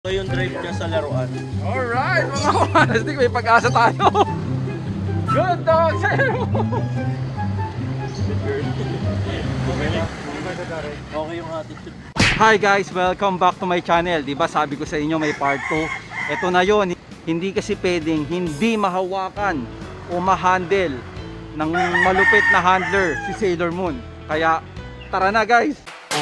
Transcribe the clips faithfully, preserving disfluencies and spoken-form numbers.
Ito yung drive niya sa laruan. Alright, mga kamanastik, may pag-asa tayo. Good dog, sir. Okay yung attitude. Hi guys, welcome back to my channel. Diba sabi ko sa inyo may part two. Ito na yon. Hindi kasi pwedeng hindi mahawakan o ma-handle ng malupit na handler si Sailor Moon. Kaya tara na guys.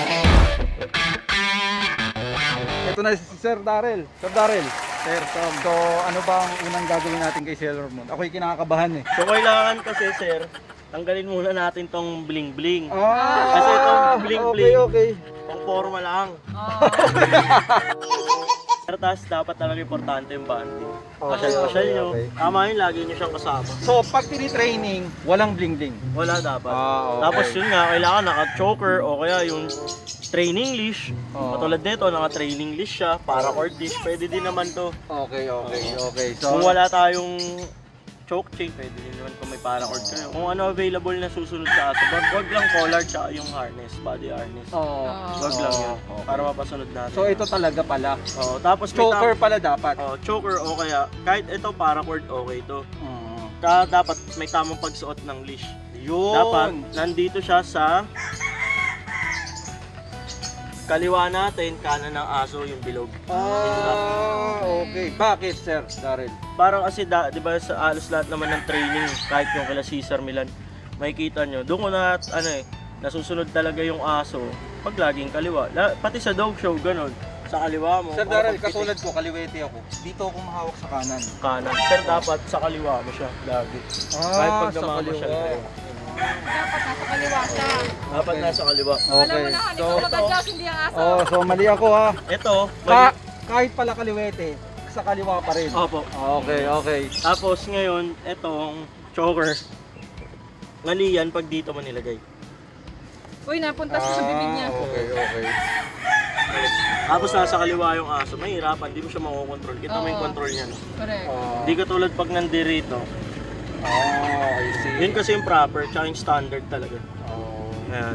Ito na si Sir Darrell. Sir Darrell, Sir Tom, so ano ba ang unang gagawin natin kay Sailor Moon? Ako'y kinakabahan eh. So kailangan kasi sir, tanggalin muna natin tong bling bling. Ah, Kasi itong bling bling, okay, okay. pang forma lang. Pero tas dapat talaga importante yung banding. Pasyal-pasyal nyo. okay. Tama yun, lagi nyo siyang kasama. So pag tinitraining, walang bling bling. Wala dapat. Ah, okay. Tapos yun nga, kailangan naka-choker o kaya yung training leash. Oh. Katulad nito, naka-training leash siya, paracord leash. Pwede din naman to. Okay, okay, okay. So Kung wala tayong choke chain, pwede din naman kung may paracord kayo. Kung ano available na susunod sa ato, wag, wag lang collar tsaka yung harness, body harness. Oh. Wag lang yun, Okay. para mapasunod natin. So ito talaga pala. Oh, tapos may Choker tam- pala dapat. oh, choker o kaya kahit ito paracord okay to. Mm. Ka dapat may tamang pagsuot ng leash. Yun. Dapat nandito siya sa kaliwa natin, kanan ng aso yung bilog. Ah, okay. Bakit, Sir Darrell? Parang kasi da, 'di ba sa alos lahat naman ng training, kahit yung kila Cesar Milan, makikita nyo, doon ko na ano eh, nasusunod talaga yung aso pag laging kaliwa. La, pati sa dog show ganun, sa kaliwa mo. Sir o Darrell, pag pitik, katulad ko, kaliwete ako. Dito ako mahawak sa kanan. kanan. Sir, dapat sa kaliwa mo siya lagi. Kahit pag sa gumama siya. Dapat nasa kaliwa siya. Dapat Okay. nasa kaliwa. Alam mo Okay. na, So, ikaw mag-adjust, hindi ang aso. oh, so mali ako ha. Ito, Ka mali- kahit pala kaliwete, sa kaliwa pa rin. Opo. Okay, okay. Tapos ngayon, etong choker, mali yan pag dito mo nilagay. Uy, napunta siya sa bibig niya. Ah, okay, okay. Tapos nasa kaliwa yung aso, mahirapan, di mo siya makokontrol. Kita mo yung Oo. control niya. No? Correct. Ah, Hindi katulad pag nandirito. ah, I see. Yun kasi yung proper, tsaka yung standard talaga. Oh. Ayan.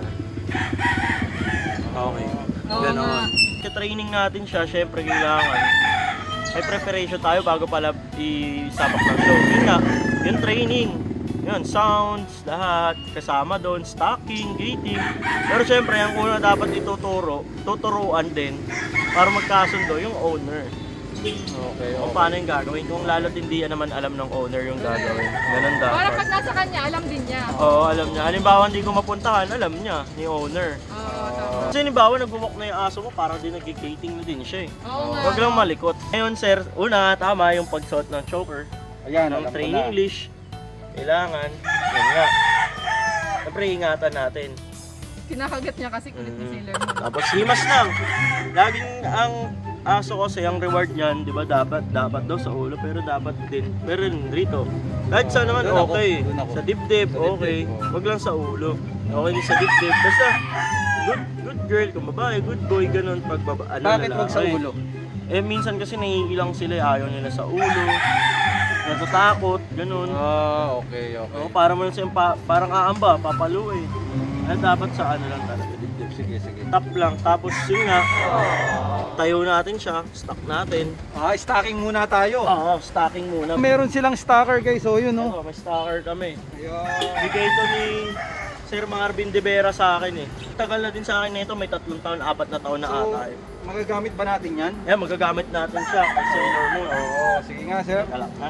Okay. Oo nga. Ganon. Training natin siya, syempre kailangan may preparation tayo bago pala isapak ng show. Yun nga, yung training. Yun, sounds, lahat, kasama doon, stocking, gating. Pero syempre, ang una dapat ituturo, tuturuan din para magkasundo yung owner. Okay, O okay. paano yung gagawin kung lalo't hindi naman alam ng owner yung gagawin. Ganun Para dapat. pag nasa kanya, alam din niya. Oo, alam niya. Halimbawa hindi ko mapuntahan, alam niya, ni owner. Oo, tama. Kasi halimbawa nagbumok na yung aso mo, parang din nag-gating na din siya eh. Oo nga. Huwag lang malikot. Ngayon sir, una, tama yung pagsuot ng choker, Ayan, ng alam ko training na. leash. Kailangan, yun nga. Siyempre, ingatan natin. Kinakagat niya kasi kulit ni Mhm. Sailor Moon. Tapos himas lang. Laging ang aso kasi ang reward niyan, 'di ba? Dapat dapat daw sa ulo pero dapat din. Pero rin rito. Kahit saan naman Doon ako, okay. doon ako. Sa dibdib, Sa dibdib, okay. oh. Wag lang sa ulo. Okay din sa dibdib. Basta good good girl kung babae, good boy ganun pag baba, ano Bakit lalaki. wag sa ulo? Eh minsan kasi naiilang sila, eh, ayaw nila sa ulo. Natatakot, ganun. Ah, okay, okay. Oh, para mo lang pa, parang aamba, papalo eh. Ay, dapat sa ano lang talaga, dibdib. Sige, sige. Tap lang, tapos yun nga, tayo natin siya, stock natin. Ah, stocking muna tayo. Oo, stocking muna. Meron silang stocker guys, so yun no. Ito, may stocker kami. Ayan. Bigay ito ni Sir Marvin De Vera sa akin eh. Tagal na din sa akin na ito, may tatlong taon, apat na taon na So, ata eh. magagamit ba natin yan? Yan, magagamit natin siya kay Sailor Moon. Oo, sige nga sir. Kalak, ha?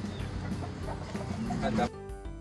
Ganda.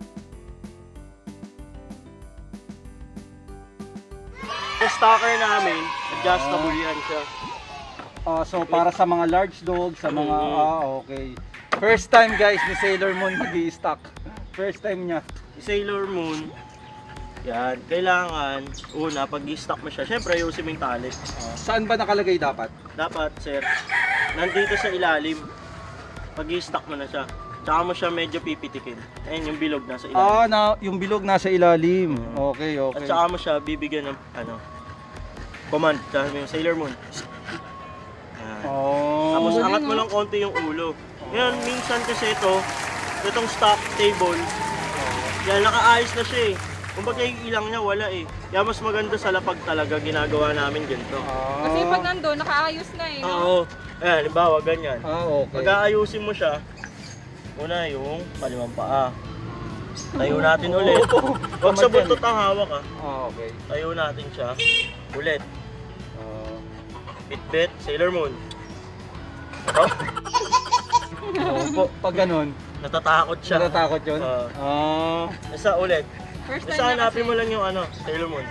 Yung stocker namin, adjustable yan siya. Ah, so para sa mga large dogs, sa mga Mhm. ah, okay. First time guys ni Sailor Moon mag-i-stock. First time niya. Si Sailor Moon, yan, kailangan, una, pag i-stock mo siya, syempre ayusin mo yung tali. Ah, saan ba nakalagay dapat? Dapat, sir, nandito sa ilalim, pag i-stock mo na siya, tsaka mo siya medyo pipitikin. Ayun, yung bilog nasa ilalim. Ah, na yung bilog nasa ilalim. Okay, At okay. saka mo siya bibigyan ng, ano, command, sabi mo yung Sailor Moon. Yan. Oh. Tapos angat mo lang konti yung ulo. Ngayon, minsan kasi ito, itong stock table, yan, nakaayos na siya eh. Kung baga yung ilang niya, wala eh. Kaya mas maganda sa lapag talaga ginagawa namin ganito. Ah. Kasi pag nandun, nakaayos na eh. No? Oo. Ayan, halimbawa, ganyan. Ah, okay. Pag-aayusin mo siya, una yung kalimang paa. Tayo natin ulit. Huwag sa buntot ang hawak ah. Ah, okay. Tayo natin siya. Ulit. Ah, Bit-bit, Sailor Moon. Oh, oh, po- pag ganun, natatakot siya. natatakot yun? Ah. Ah, Isa ulit. First time Isa na hanapin kasi. mo lang yung ano, Sailor Moon.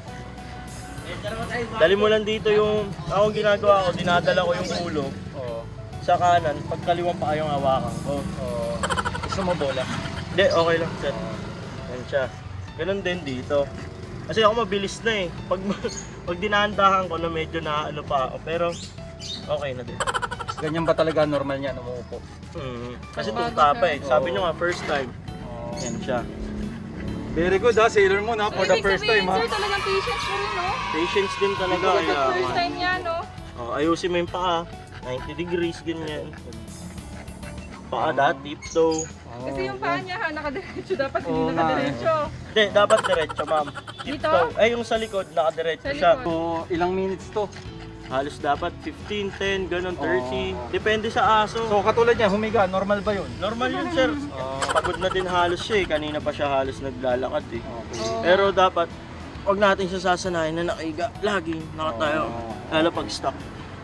Dali mo lang dito yung, ako ginagawa ko, dinadala ko yung ulo oh, sa kanan, pag kaliwang pa yung hawakan ko. oh. Gusto mo bola? Hindi, okay lang sir. Yan siya. Ganun din dito. Kasi ako mabilis na eh. Pag, pag dinahandahan ko na medyo na ano pa ako, pero okay na din. Ganyan ba talaga normal niya umuupo? Hmm. Kasi Bago tunta pa siya. eh. Sabi Oo. nyo nga, first time. Oh. Yan siya. Very good ha, Sailor Moon ha, for the Ibig first sabihin, time ha. sir, talagang patience mo rin, no? Patience din talaga. Kasi Kaya, first time niya, no? oh, ayusin mo yung paa. ninety degrees, ganyan. Paa dati, tiptoe. Kasi yung paa niya, ha, nakadiretso. Dapat Oo hindi nga, nakadiretso. Hindi, dapat diretso ma'am. Dito? Tiptoe. Eh, yung sa likod, nakadiretso Sa siya. likod. So, ilang minutes to? Halos dapat fifteen, ten, ganun, thirty. Oo. Depende sa aso. So, katulad niya, humiga, normal ba yun? Normal yun, sir. Ah. Pagod na din halos siya eh. Kanina pa siya halos naglalakad eh. Okay. Oo. Pero dapat, huwag natin siya sasanayin na nakaiga. Lagi, nakatayo. Oo. Lalo pag stuck.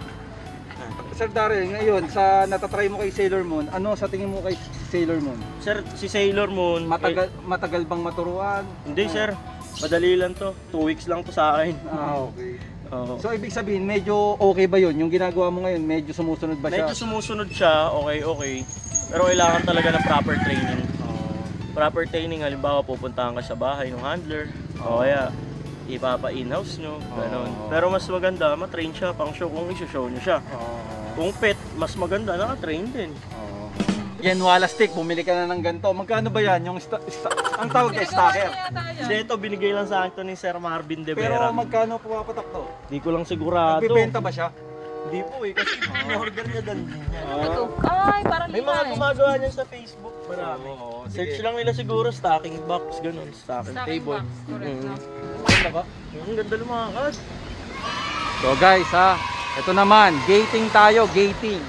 Sir Daryl, ngayon, sa natatry mo kay Sailor Moon, ano sa tingin mo kay Sailor Moon? Sir, si Sailor Moon, Matagal, matagal bang maturuan? eh, hindi sir. Madali lang to. Two weeks lang to sa akin. Ah, okay. Oo. So, ibig sabihin, medyo okay ba yun? Yung ginagawa mo ngayon, medyo sumusunod ba siya? Medyo sumusunod siya, okay, okay. Pero kailangan talaga ng proper training. Oo. Proper training, halimbawa pupuntahan ka sa bahay ng handler. O kaya, ipapa-in-house nyo, ganun. Oo. Pero mas maganda, matrain siya pang show kung iso-show nyo siya. Oo. Kung pet, mas maganda, naka-train din. Oo. Yan, wala stick, bumili ka na ng ganito. Magkano ba yan? Yung sta- sta- ang tawag ay Pinagawa stacker. niya yata yan. Kasi ito, binigay lang sa akin to ni Sir Marvin De Pero Vera. magkano pumapatak to? Di ko lang sigurado. Nagbibenta ba siya? Hindi po eh, kasi in-order niya din niya. Ano ba to? Ay, parang May lima mga eh. gumagawa niyan sa Facebook, marami. Oo, sige. Search lang nila siguro, stocking box, ganun, stocking Stocking table. box, correct, Mm. no? Ganda ba? Ang ganda lumakad. So guys ha, ito naman, gating tayo, gating.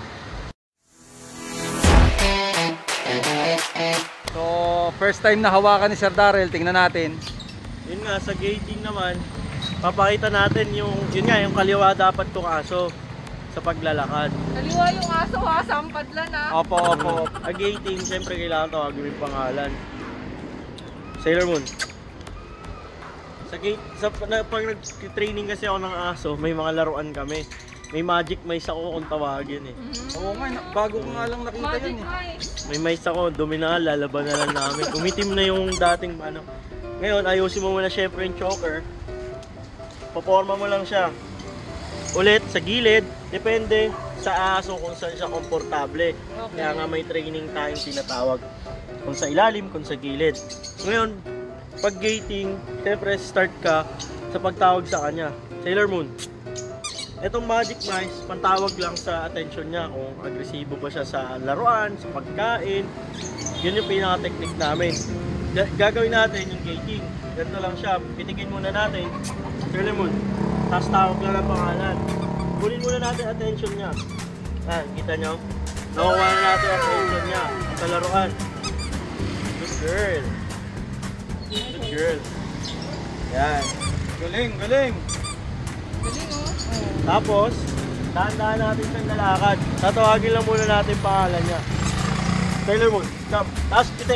So, first time na hawakan ni Sir Daryl, tingnan natin. Yun nga, sa gating naman, papakita natin yung, yun nga, yung kaliwa dapat kong aso sa paglalakad. Kaliwa yung aso, ha? Sampad lang, ha? Opo, opo. Ang gating, siyempre kailangan tawagin yung pangalan. Sailor Moon. Sa gate, sa, na, pag nag-training kasi ako ng aso, may mga laruan kami. May magic mice ako kung tawagin eh. Mhm. Oo nga, na- bago ko nga lang nakita Magic yun eh. mice. May mice ako, dumi na, lalaban na lang namin. Umitim na yung dating ano. Ngayon, ayusin mo muna syempre yung choker. Paporma mo lang siya. Ulit, sa gilid, depende sa aso kung saan siya komportable. Okay. Kaya nga may training tayong tinatawag. Kung sa ilalim, kung sa gilid. Ngayon, pag gating, syempre start ka sa pagtawag sa kanya. Sailor Moon. Etong magic mice, pantawag lang sa attention niya kung agresibo ba siya sa laruan, sa pagkain. Yun yung pinaka-technique namin. Ga- gagawin natin yung gating. Ganito lang siya. Pitikin muna natin. Sailor Moon. Tapos tawag lang ang pangalan. Kunin muna natin attention niya. Yan, kita nyo? Nakuha na natin ang attention niya sa laruan. Good girl. Good girl. Yan. Galing, galing. Galing, oh. Tapos, dahan-dahan natin siyang nalakad. Tatawagin lang muna natin pangalan niya. Sailor Moon, come. Tapos, pitik.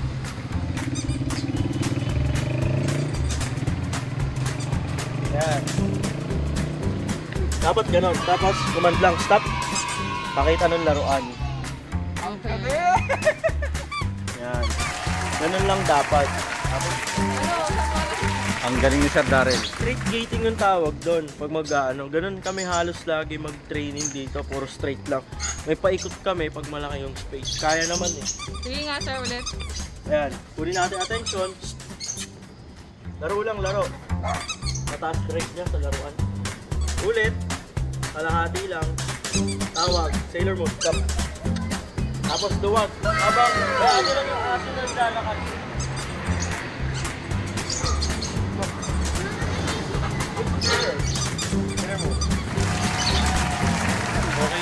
Yan. Dapat ganon. Tapos, command lang, stop. Pakita ng laruan. Okay. Yan. Ganon lang dapat. Tapos, Ano, sa Ang galing ni Sir Daryl. straight gating yung tawag doon. Pag mag-ano, ganun kami halos lagi mag-training dito. Puro straight lang. May paikot kami pag malaki yung space. Kaya naman eh. Sige nga, sir, ulit. Ayan, kunin natin attention. Laro lang, laro. Mataas break niya sa laruan. Ulit. Kalahati lang. Tawag. Sailor Moon. Come. Tapos duwag. Habang, kaya ano lang yung aso na lalakad. Sailor Moon. Okay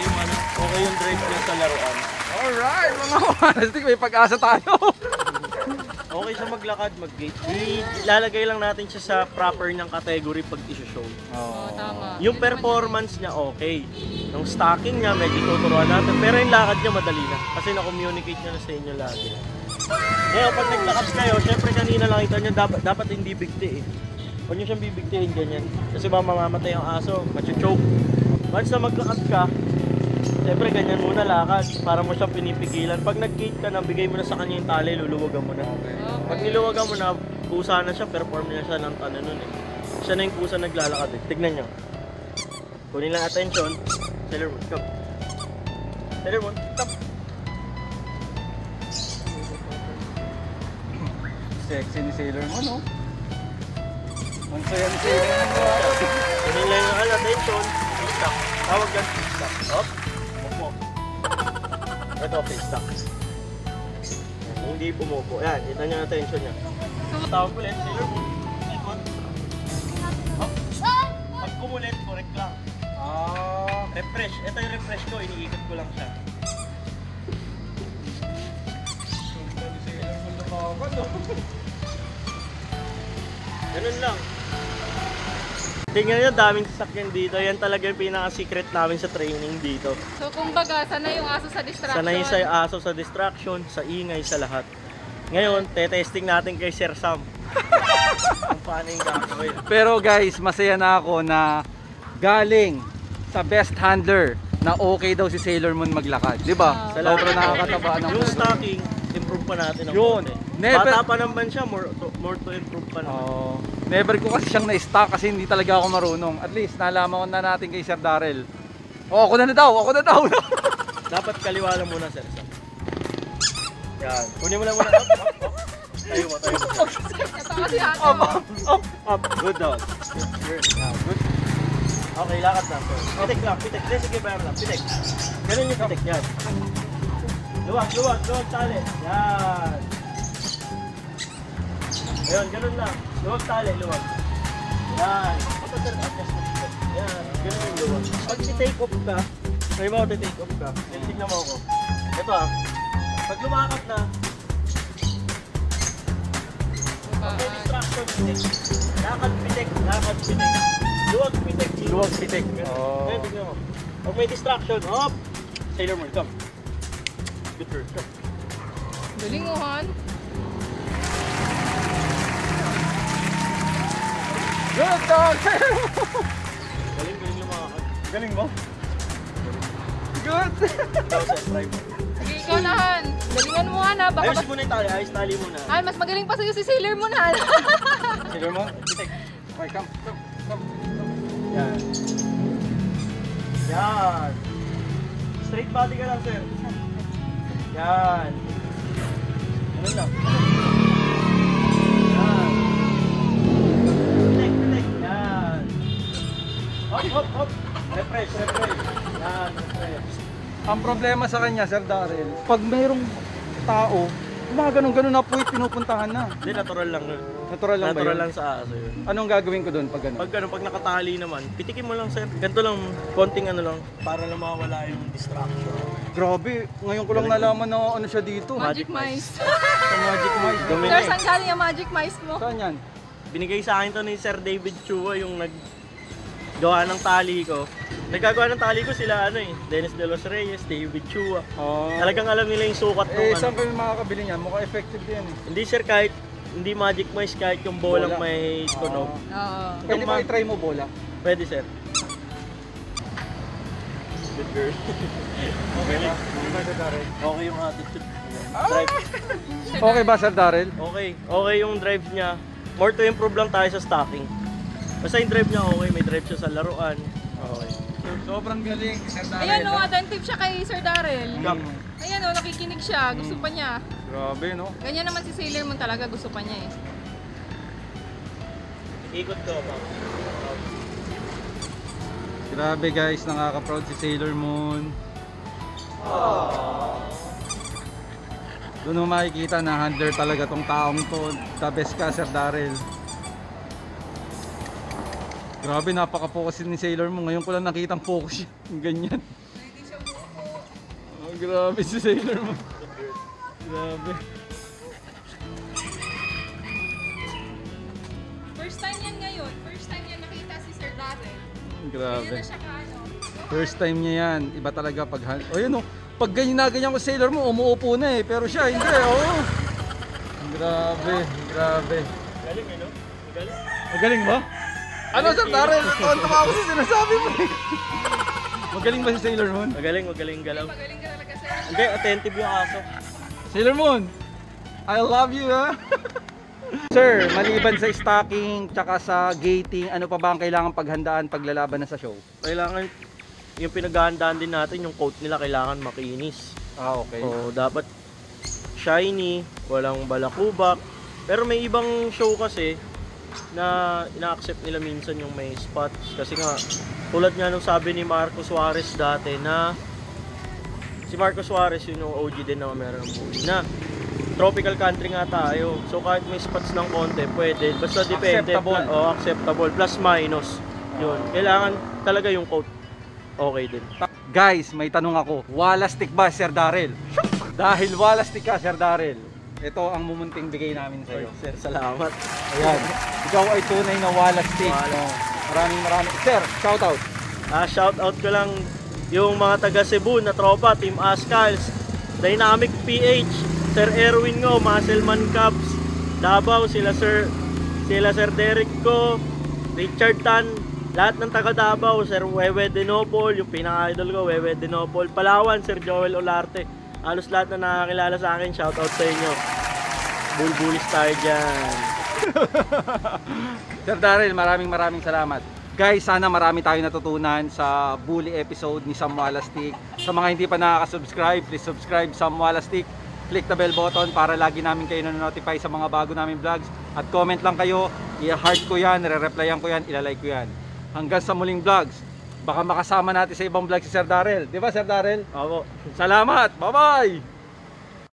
Ito yung drive niya sa laruan. Alright, mga manastik, may pag-asa tayo. Okay siya maglakad, mag-gate. Ilalagay lang natin siya sa proper niyang category pag i-show. Oo, tama. Yung performance niya okay. Yung stocking niya, medyo tuturuan natin. Pero yung lakad niya madali na. Kasi na-communicate niya na sa inyo lagi. Ngayon, pag naglakad kayo, syempre kanina nakita niyo, dapat, dapat hindi bigti eh. Huwag niyo siyang bibigtihin ganyan. Kasi baka mamamatay ang aso, macho-choke. Once na maglakad ka, syempre ganyan muna lakad para mo siyang pinipigilan. Pag nag-gate ka na, bigay mo na sa kanya yung tali, luluwagan mo na. Okay. Pag niluwagan mo na, kusa na siya, perform na siya ng tanan nun eh. Siya na yung kusa naglalakad eh. Tignan niyo. Kunin lang attention. Sailor Moon, come. Sailor Moon, come. Sexy ni Sailor Moon, no? Ang saya ni Sailor Moon, no? Kunin lang yung attention. Face stop. Tawag yan, face stop. Up. Mupo. Ito, face stop. Hindi pumupo. Yan, kita niyo yung attention niya. Tawag ulit, Sailor Moon. Ikot. Up. Pag kumulit, correct lang. Ah, Refresh. Ito yung refresh ko, iniikot ko lang siya. ganda ni Sailor Moon lumaban, no? Ganun lang. Tingnan nyo, daming sasakyan dito. Yan talaga yung pinaka-secret namin sa training dito. So, kumbaga, sanay yung aso sa distraction. Sanay sa aso, sa distraction, sa ingay, sa lahat. Ngayon, te-testing natin kay Sir Sam. Kung paano yung gagawin. Pero guys, masaya na ako na galing sa best handler na okay daw si Sailor Moon maglakad. Di ba? Ah. Sobrang nakakataba ng Yung stocking, improve pa natin ang Yun. konti. Never- Bata pa naman siya, more to, more to improve pa naman. Oh, never ko kasi siyang na-stock kasi hindi talaga ako marunong. At least nalaman ko na natin kay Sir Darrell. Oh, ako na na daw, ako na daw. Dapat kaliwa lang muna, Sir Sam. Yan. Kunin mo lang muna. Up, up, up. Tayo mo, tayo mo. Ito kasi ate up, mo. up, up, up. Good dog. Good. Now, good. Okay, lakad na. Sir. Pitik lang, pitik. Sige, sige, bayar lang. Pitik. Ganun yung pitik. Yan. Luwag, luwag, luwag tali. Yan. Ayun, ganun lang. Luwag tali, luwag. Yan. Ito, sir, adjust mo dito. Yan. Ganun yung luwag. Pag si-take off ka, may mga take off ka. Tignan mo ako. Ito ah. Pag lumakad na, pag may distraction, pitik. Lakad, pitik. Lakad, pitik. Luwag, pitik. Luwag, pitik. Oh. Ayun, tignan mo. Pag may distraction, hop! Sailor Moon, come. Good girl, come. Galing mo, Han. Good dog. Galing, galing lumakad. Galing mo? Good. Ikaw, sir, try mo. Sige, ikaw na, Han. Galingan mo, Han, ha. Baka Ayos mas... muna yung tali, ayos tali muna. Han, mas magaling pa sa'yo si Sailor Moon, Han. Sailor Moon, pitik. Okay, come, come, come. Yan. Yan. Straight body ka lang, sir. Yan. Ganun lang. Yan. Pitik, pitik. Yan. Hop, hop, hop. Refresh, refresh. Yan, refresh. Ang problema sa kanya, Sir Darrell, pag mayroong tao, mga ganun-ganun na puwit pinupuntahan na. Hindi, natural lang yun. Natural lang ba Natural yun? lang sa aso yun. Anong gagawin ko doon pag ganun? Pag ano, pag nakatali naman, pitikin mo lang, sir. Ganito lang, konting ano lang, para lang mawala yung distraction. Grabe, ngayon ko lang nalaman na ano siya dito. Magic mice. Sa Magic Mice. Dumi Sir, na eh. saan galing yung magic mice mo? Saan yan? Binigay sa akin to ni Sir David Chua, yung nag gawa ng tali ko. Nagagawa ng tali ko sila ano eh, Dennis De Los Reyes, David Chua. Oh. Talagang alam nila yung sukat ng Eh, ano. saan kayo makakabili niyan? Mukhang effective din eh. Hindi sir, kahit hindi magic mice, kahit yung bolang Bola. may tunog. Oo. Pwede ba i-try mo bola? Pwede sir. Good girl. Okay ba? Okay ba, Sir Darrell? Okay yung attitude. Drive. Okay ba, Sir Darrell? Okay. Okay yung drive niya. More to improve lang tayo sa stocking. Basta yung drive niya okay, may drive siya sa laruan. Okay. Sobrang galing, Sir Darrell. Ayan, no, attentive siya kay Sir Darrell. Yup. Ayan, no, nakikinig siya. Gusto pa niya. Grabe, no? Ganyan naman si Sailor Moon talaga. Gusto pa niya eh. Ikot ko ba? Grabe guys, nakaka-proud si Sailor Moon. Doon mo makikita na handler talaga tong taong to. The best ka, Sir Darrell. Grabe, napaka-focus ni Sailor Moon. Ngayon ko lang nakitang focus yung ganyan. grabe si Sailor Moon. Grabe. First time yan ngayon. First time yan nakita si Sir Darrell. Grabe. Hindi na siya kaano. First time niya yan. Iba talaga pag... O yun o. Pag ganyan na ganyan ko Sailor Moon, umuupo na eh. Pero siya, hindi. Oo. Grabe. Grabe. Galing eh, no? Galing. Magaling ba? Ano Sir Darrell? Tuwan-tuwa ako sa sinasabi mo eh. Magaling ba si Sailor Moon? Magaling, magaling galaw. Magaling ka talaga, Sir. Hindi, attentive yung aso. Sailor Moon, I love you ha. Sir, maliban sa stocking tsaka sa gating, ano pa ba ang kailangan paghandaan paglalaban na sa show? Kailangan, yung pinaghahandaan din natin, yung coat nila kailangan makinis. Ah, okay. O, dapat shiny, walang balakubak. Pero may ibang show kasi na ina-accept nila minsan yung may spots. Kasi nga, tulad nga nung sabi ni Marco Suarez dati na si Marco Suarez yun yung O G din na meron ng movie na tropical country nga tayo. So kahit may spots ng konti, pwede. Basta depende. Acceptable. O, acceptable. Plus minus. Yun. Kailangan talaga yung coat. Okay din. Guys, may tanong ako. Wala stick ba, Sir Darrell? Dahil wala stick ka, Sir Darrell, ito ang mumunting bigay namin sa iyo. Sir, salamat. Ayan. Ikaw ay tunay na wala stick. Wala. Oh, maraming maraming. Sir, shout out. Ah, shout out ko lang yung mga taga Cebu na tropa, Team Ascals, Dynamic P H, Sir Erwin Ngo, Muscleman Cubs, Davao, sila Sir sila Sir Derek Ko, Richard Tan, lahat ng taga Davao, Sir Wewe Denopol, yung pinaka-idol ko, Wewe Denopol, Palawan, Sir Joel Olarte. Halos lahat na nakakilala sa akin, shout out sa inyo. Bulbulis tayo dyan. Sir Darrell, maraming maraming salamat. Guys, sana marami tayong natutunan sa bully episode ni Sam Walastik. Sa mga hindi pa nakaka-subscribe, please subscribe Sam Walastik. Click the bell button para lagi namin kayo na-notify sa mga bago namin vlogs. At comment lang kayo, i-heart ko yan, re-replyan ko yan, ilalike ko yan. Hanggang sa muling vlogs, baka makasama natin sa ibang vlog si Sir Darrell. Di ba Sir Darrell? Ako. Salamat! Bye-bye!